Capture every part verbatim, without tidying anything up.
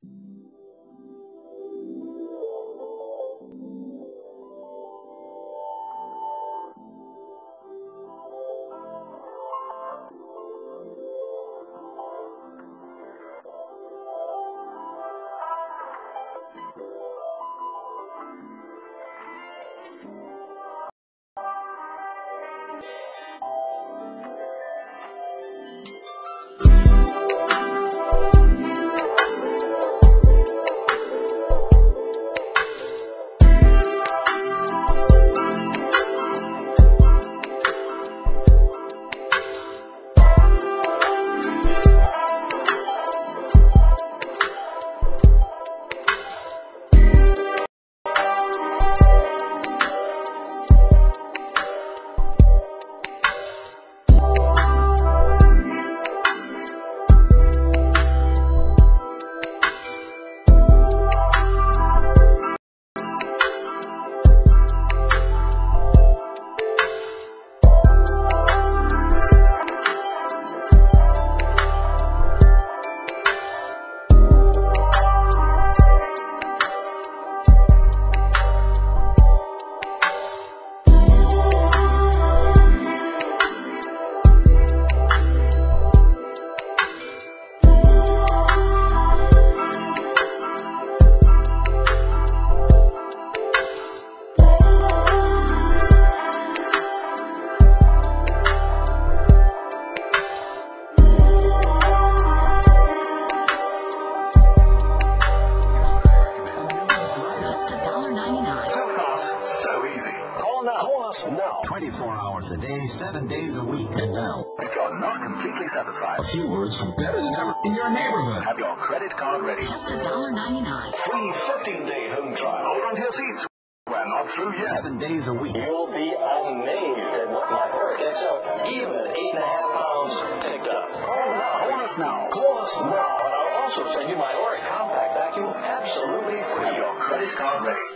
Now. twenty-four hours a day, seven days a week. And now, if you're not completely satisfied, a few words from better than ever in your neighborhood. Have your credit card ready. Just a dollar ninety-nine. Free fifteen-day home trial. Hold on to your seats. We're not through yet. Seven days a week. You'll be amazed at what my hair gets up, even at eight and a half pounds picked up. Call now. Call us now. Call us now, and I'll also send you my Oric Compact Vacuum absolutely free. Have your credit card ready.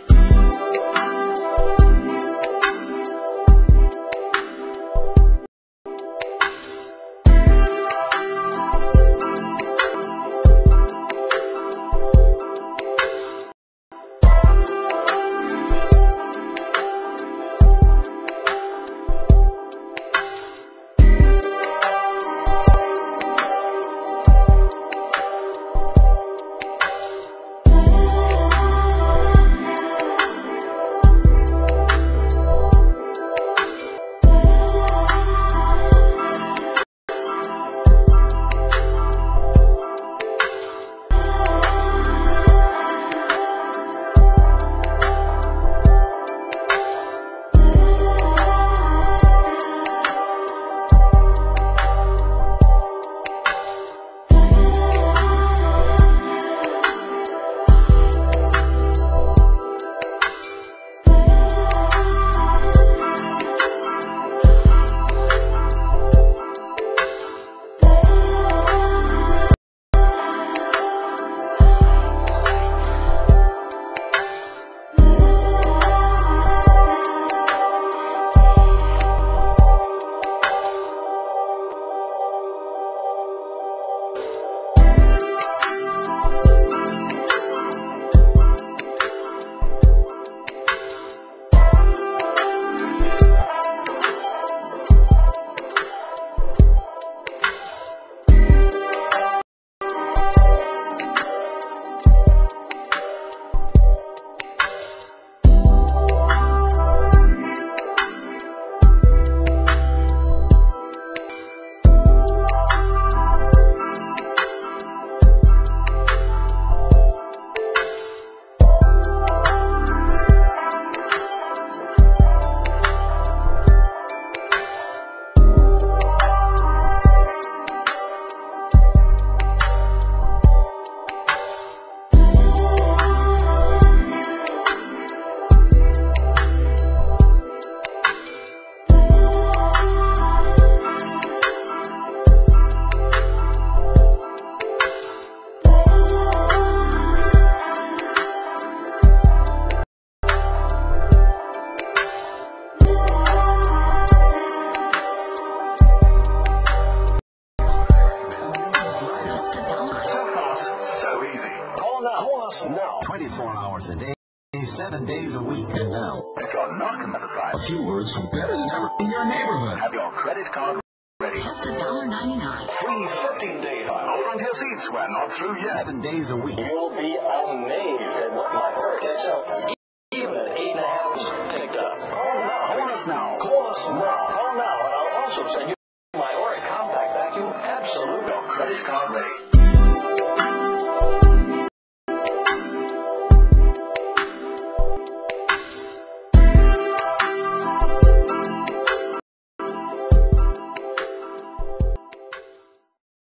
us now. twenty-four hours a day, seven days a week. And now, If you're not satisfied, a few words from better than ever in your neighborhood. have your credit card ready. Just a dollar ninety-nine. Free fifteen-day trial. Hold on to your seats. We're not through yet. Seven days a week. You'll be amazed at what my hair gets up. Even at eight and a half picked up. Call now. Call us now. Call us now. Call now, and I'll also send you